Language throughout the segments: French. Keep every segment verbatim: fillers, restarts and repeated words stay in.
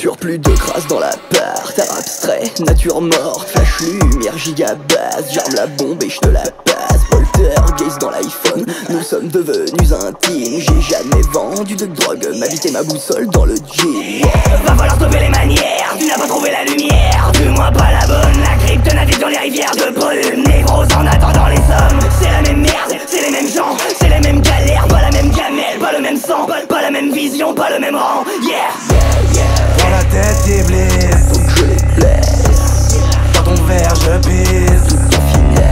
Surplus de crasse dans l'appart, art abstrait, nature morte, flash lumière, gigabase, j'arme la bombe et je te la passe. Poltergeist dans l'iPhone, nous sommes devenus intimes. J'ai jamais vendu de drogue, ma vie est ma boussole dans le gym. Va falloir stopper les manières, tu n'as pas trouvé la lumière. Du moins pas la bonne, la crypte navigue dans les rivières de brume. Négros en attendant les sommes, c'est la même merde, c'est les mêmes gens, c'est les mêmes galères. Pas la même gamelle, pas le même sang, pas, pas la même vision, pas le même rang. Yeah, yeah, yeah. Dans la tête d'Iblis, Faut que je les blesse, dans ton verre je pisse. tout en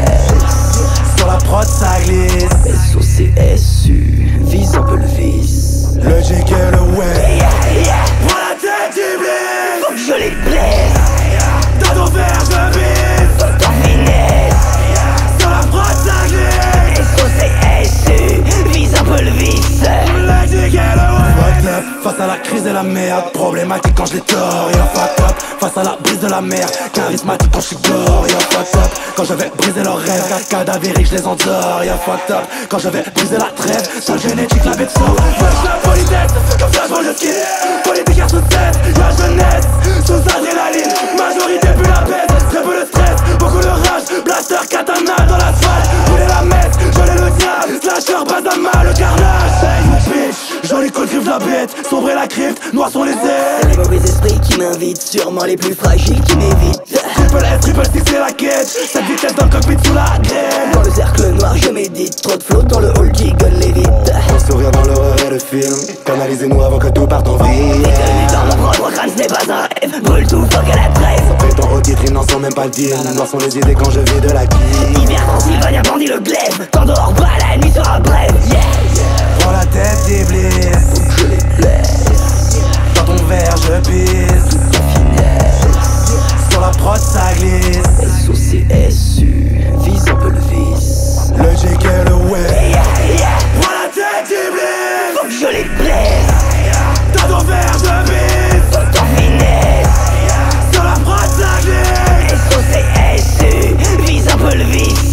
finesse. Sur la prod ça glisse. S O C S U, vise un peu le vice. Le jig et le way. Yeah, yeah. Dans la tête d'Iblis, Faut que je les blesse, dans ton verre je pisse. tout en finesse. Sur la prod ça glisse. S O C S U, vise un peu le vice. Le jig et le way. Fucked up, face à la crise et la merde. Problématique quand je les tords, y'a fucked up. Face à la brise de la mer, charismatique quand je suis gore, y'a fucked up. Quand je vais briser leurs rêves, cadavérique je les endors, y'a fucked up. Quand je vais briser la trêve, seule génétique la bête sous. Flash la politesse, comme flash dans le ski. Politique à sous cesse, la jeunesse, sous adrénaline. Majorité plus la baisse, très peu de stress, beaucoup de rage. Blaster, katana dans l'asphalte, rouler la messe, geler le diable. Slasher, Bazama, le carnage. Hey you bitch, joli col griffe la bête, sombrer la crypte, noir sont les ailes. Les mauvais esprits qui m'invitent, sûrement les plus fragiles qui m'évitent. Triple S, triple six c'est la quête. Cette vitesse dans le cockpit sous la graine. Dans le cercle noir je médite, trop de flots dans le hall qui gonne les vides. Un sourire dans l'horreur et le film. Canalisez-nous avant que tout parte en vrille. Détenu dans mon propre crâne, ce n'est pas un rêve. Brûle tout, fuck à la trêve. Prétend au titre, ils n'en sont même pas le deal. Noirs sont les idées quand je vis de la quille. Hiver Transylvania, bandit le glaive. Quand dehors bas, la nuit sera brève. Yeah, Dans la tête d'Iblis, Faut que je les blesse, dans ton verre je pisse. tout en finesse. Sur la prod ça glisse. S O C S U, vise un peu le vice. Le jig et le way. yeah, yeah. Dans la tête d'Iblis, Faut que je les blesse, dans ton verre je pisse. tout en finesse. Sur la prod ça glisse. S O C S U, vise un peu le vice.